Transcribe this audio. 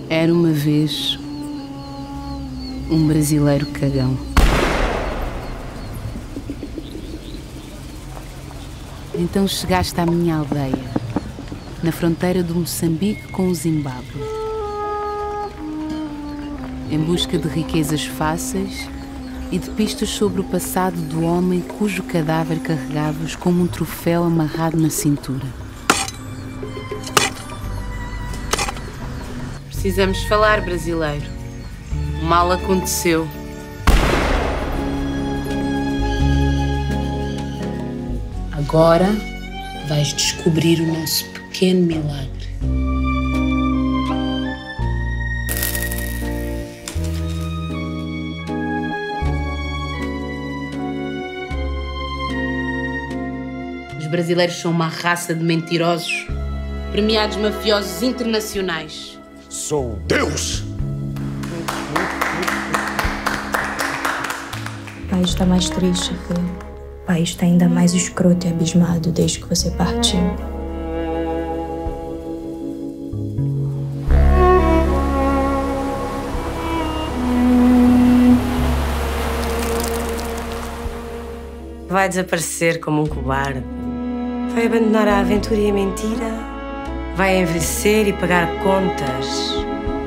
Era uma vez um brasileiro cagão. Então chegaste à minha aldeia, na fronteira do Moçambique com o Zimbábue, em busca de riquezas fáceis e de pistas sobre o passado do homem cujo cadáver carregavas como um troféu amarrado na cintura. Precisamos falar, brasileiro. O mal aconteceu. Agora vais descobrir o nosso pequeno milagre. Os brasileiros são uma raça de mentirosos, premiados mafiosos internacionais. Sou Deus! O país está mais triste, filho. O país está ainda mais escroto e abismado desde que você partiu. Vai desaparecer como um cobarde. Vai abandonar a aventura e a mentira. Vai envelhecer e pagar contas.